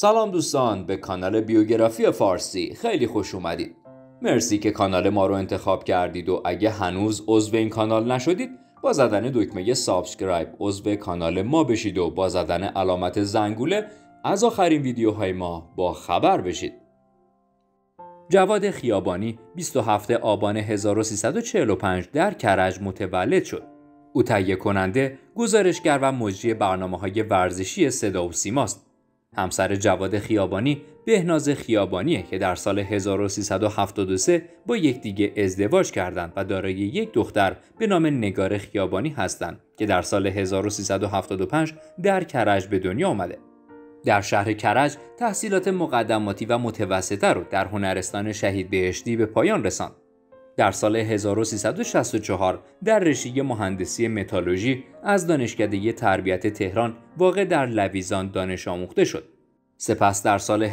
سلام دوستان، به کانال بیوگرافی فارسی خیلی خوش اومدید. مرسی که کانال ما رو انتخاب کردید و اگه هنوز عضو این کانال نشدید با زدن دکمه سابسکرایب عضو کانال ما بشید و با زدن علامت زنگوله از آخرین ویدیوهای ما با خبر بشید. جواد خیابانی 27 آبان 1345 در کرج متولد شد. او تهیه کننده، گزارشگر و مجری برنامه‌های ورزشی صدا و سیماست. همسر جواد خیابانی بهناز خیابانیه که در سال 1373 با یکدیگه ازدواج کردند و دارای یک دختر به نام نگار خیابانی هستند که در سال 1375 در کرج به دنیا آمده. در شهر کرج تحصیلات مقدماتی و متوسطه رو در هنرستان شهید بهشتی به پایان رساند. در سال 1364 در رشته مهندسی متالورژی از دانشکده تربیت تهران واقع در لویزان دانش آموخته شد. سپس در سال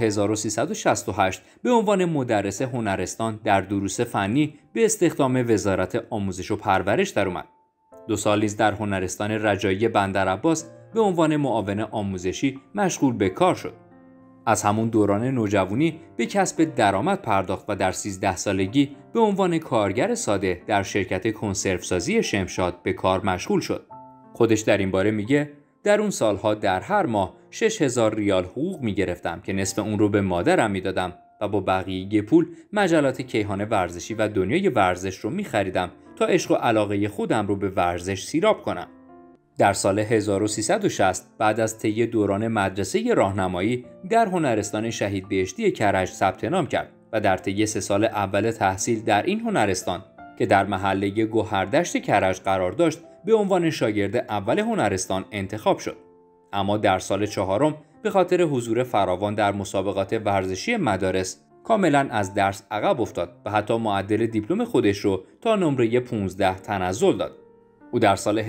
1368 به عنوان مدرس هنرستان در دروس فنی به استخدام وزارت آموزش و پرورش درآمد. 2 سال نیز در هنرستان رجایی بندرعباس به عنوان معاون آموزشی مشغول به کار شد. از همون دوران نوجوانی به کسب درآمد پرداخت و در 13 سالگی به عنوان کارگر ساده در شرکت کنسروسازی شمشاد به کار مشغول شد. خودش در این باره میگه در اون سالها در هر ماه 6000 ریال حقوق میگرفتم که نصف اون رو به مادرم میدادم و با بقیه پول مجلات کیهان ورزشی و دنیای ورزش رو میخریدم تا عشق و علاقه خودم رو به ورزش سیراب کنم. در سال 1360 بعد از طی دوران مدرسه راهنمایی در هنرستان شهید بهشتی کرج ثبت نام کرد و در طی 3 سال اول تحصیل در این هنرستان که در محله گوهردشت کرج قرار داشت به عنوان شاگرد اول هنرستان انتخاب شد. اما در سال 4 به خاطر حضور فراوان در مسابقات ورزشی مدارس کاملا از درس عقب افتاد و حتی معدل دیپلم خودش رو تا نمره 15 تنزل داد. او در سال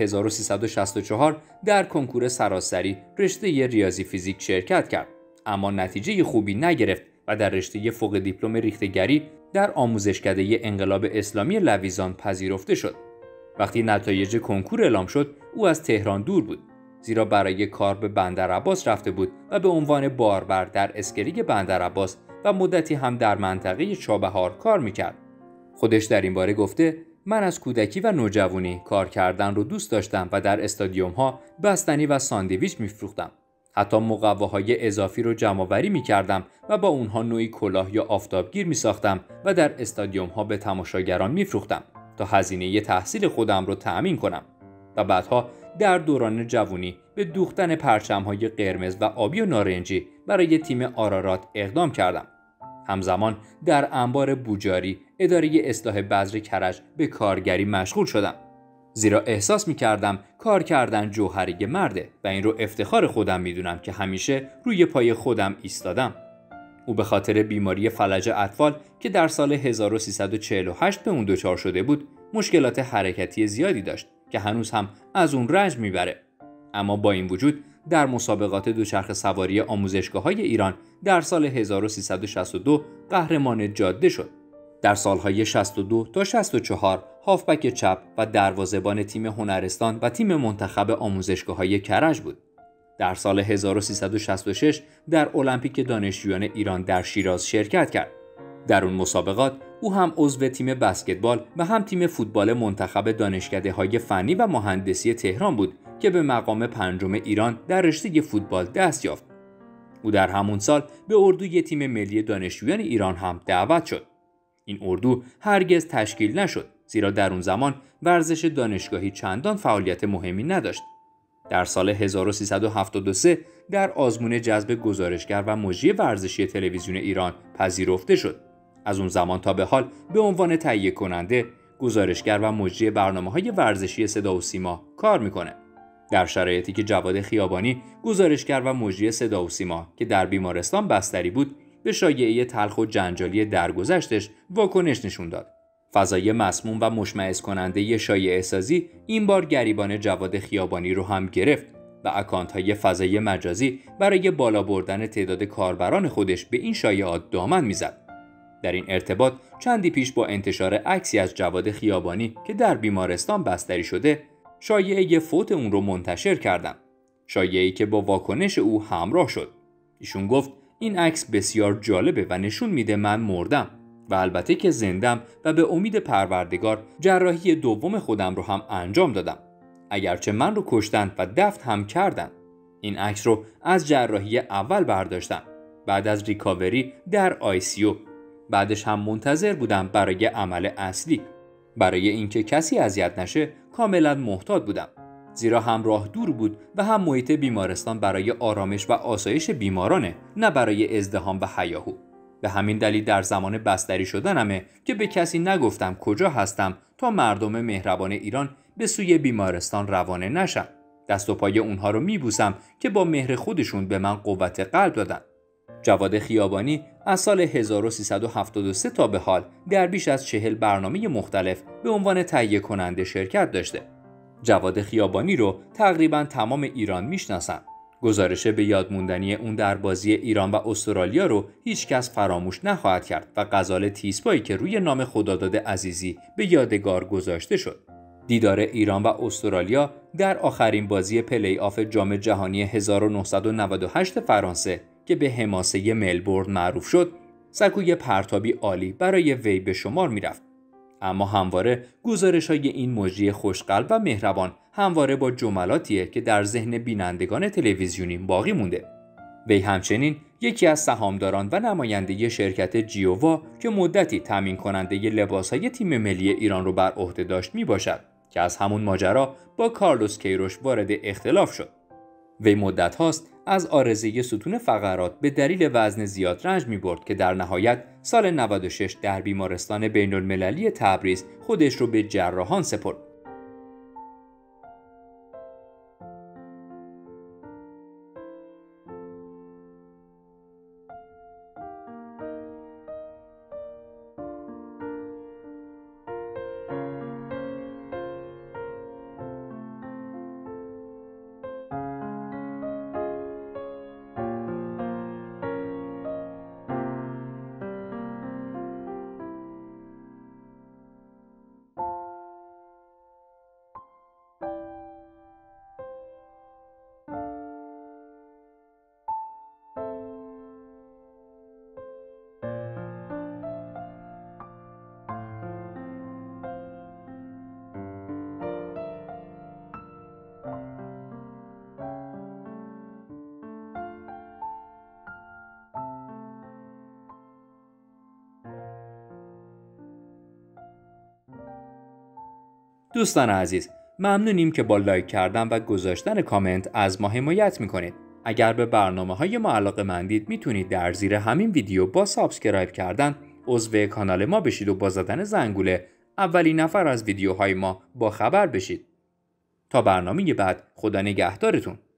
1364 در کنکور سراسری رشته ریاضی فیزیک شرکت کرد، اما نتیجه خوبی نگرفت و در رشته فوق دیپلم ریخته‌گری در آموزشکده انقلاب اسلامی لویزان پذیرفته شد. وقتی نتایج کنکور اعلام شد، او از تهران دور بود، زیرا برای کار به بندرعباس رفته بود و به عنوان باربر در اسکریگ بندرعباس و مدتی هم در منطقه چابهار کار میکرد. خودش در این باره گفته من از کودکی و نوجوانی کار کردن رو دوست داشتم و در استادیوم ها بستنی و ساندویچ میفروختم. حتی مقواهای اضافی رو جمع‌آوری میکردم و با اونها نوعی کلاه یا آفتابگیر میساختم و در استادیوم ها به تماشاگران میفروختم تا هزینه تحصیل خودم رو تأمین کنم. و بعدها در دوران جوانی به دوختن پرچم‌های قرمز و آبی و نارنجی برای تیم آرارات اقدام کردم. همزمان در انبار بوجاری اداره اصلاح بذر کرج به کارگری مشغول شدم، زیرا احساس می‌کردم کار کردن جوهره مرده و این رو افتخار خودم می‌دونم که همیشه روی پای خودم ایستادم. او به خاطر بیماری فلج اطفال که در سال 1348 به اون دچار شده بود مشکلات حرکتی زیادی داشت که هنوز هم از اون رنج میبره. اما با این وجود در مسابقات دوچرخه سواری آموزشگاه‌های ایران در سال 1362 قهرمان جاده شد. در سالهای 62 تا 64 هافبک چپ و دروازه‌بان تیم هنرستان و تیم منتخب آموزشگاه‌های کرج بود. در سال 1366 در المپیک دانشجویان ایران در شیراز شرکت کرد. در اون مسابقات او هم عضو تیم بسکتبال و هم تیم فوتبال منتخب دانشکده‌های فنی و مهندسی تهران بود که به مقام 5 ایران در رشته فوتبال دست یافت. او در همون سال به اردوی تیم ملی دانشجویان ایران هم دعوت شد. این اردو هرگز تشکیل نشد، زیرا در اون زمان ورزش دانشگاهی چندان فعالیت مهمی نداشت. در سال 1373 در آزمون جذب گزارشگر و مجری ورزشی تلویزیون ایران پذیرفته شد. از اون زمان تا به حال به عنوان تهیه کننده، گزارشگر و مجری برنامه‌های ورزشی صدا و سیما کار میکنه. در شرایطی که جواد خیابانی گزارشگر و مجری صدا و سیما که در بیمارستان بستری بود، به شایعه تلخ و جنجالی درگذشتش واکنش نشون داد. فضای مسموم و مشمئز کننده شایعه سازی این بار گریبان جواد خیابانی رو هم گرفت و اکانت‌های فضای مجازی برای بالا بردن تعداد کاربران خودش به این شایعات دامن میزد. در این ارتباط چندی پیش با انتشار عکسی از جواد خیابانی که در بیمارستان بستری شده، شایعه فوت اون رو منتشر کردم. شایعه‌ای که با واکنش او همراه شد. ایشون گفت این عکس بسیار جالبه و نشون میده من مردم و البته که زندم و به امید پروردگار جراحی دوم خودم رو هم انجام دادم. اگرچه من رو کشتن و دفن هم کردن. این عکس رو از جراحی اول برداشتم. بعد از ریکاوری در ICU. بعدش هم منتظر بودم برای عمل اصلی. برای اینکه کسی اذیت نشه کاملا محتاط بودم. زیرا هم راه دور بود و هم محیط بیمارستان برای آرامش و آسایش بیمارانه، نه برای ازدحام و هیاهو. به همین دلیل در زمان بستری شدنمه که به کسی نگفتم کجا هستم تا مردم مهربان ایران به سوی بیمارستان روانه نشن. دست و پای اونها رو میبوسم که با مهر خودشون به من قوت قلب دادن. جواد خیابانی از سال 1373 تا به حال در بیش از 40 برنامه مختلف به عنوان تهیه کننده شرکت داشته. جواد خیابانی رو تقریباً تمام ایران میشناسن. گزارش به یاد موندنی اون در بازی ایران و استرالیا رو هیچ کس فراموش نخواهد کرد و غزال تیزپایی که روی نام خداداد عزیزی به یادگار گذاشته شد. دیدار ایران و استرالیا در آخرین بازی پلی آف جام جهانی 1998 فرانسه که به حماسه ملبورن معروف شد، سکوی پرتابی عالی برای وی به شمار میرفت. اما همواره گزارش‌های این مجری خوشقلب و مهربان همواره با جملاتیه که در ذهن بینندگان تلویزیونی باقی مونده. وی همچنین یکی از سهامداران و نماینده شرکت جیووا که مدتی تامین کننده لباس‌های تیم ملی ایران رو بر عهده داشت میباشد که از همون ماجرا با کارلوس کیروش وارد اختلاف شد. وی مدت هاست از عارضه ستون فقرات به دلیل وزن زیاد رنج می‌برد که در نهایت سال 96 در بیمارستان بین‌المللی تبریز خودش رو به جراحان سپرد. دوستان عزیز، ممنونیم که با لایک کردن و گذاشتن کامنت از ما حمایت میکنید. اگر به برنامه‌های ما علاقه‌مندید میتونید در زیر همین ویدیو با سابسکرایب کردن عضو کانال ما بشید و با زدن زنگوله اولین نفر از ویدیوهای ما با خبر بشید. تا برنامه بعد، خدا نگهدارتون.